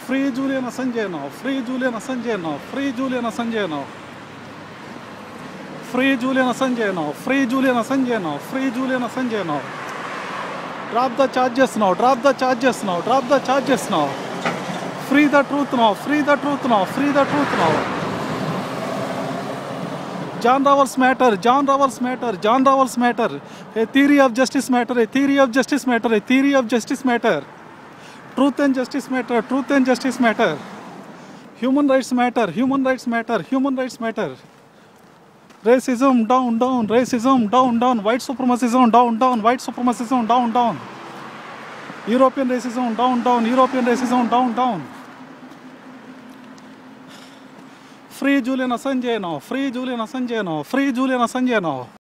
Free Julian Assange now. Free Julian Assange now. Free Julian Assange now. Free Julian Assange now. Free Julian Assange now. Free Julian Assange now. Drop the charges now. Drop the charges now. Drop the charges now. Free the truth now. Free the truth now. Free the truth now. John Rawls matter. John Rawls matter. John Rawls matter. A theory of justice matter. A theory of justice matter. A theory of justice matter. Truth and justice matter. Truth and justice matter. Human rights matter. Human rights matter. Human rights matter. Racism down, down. Racism down, down. White supremacism down, down. White supremacism down, down. European racism down, down. European racism down, down. Free Julian Assange now. Free Julian Assange now. Free Julian Assange now.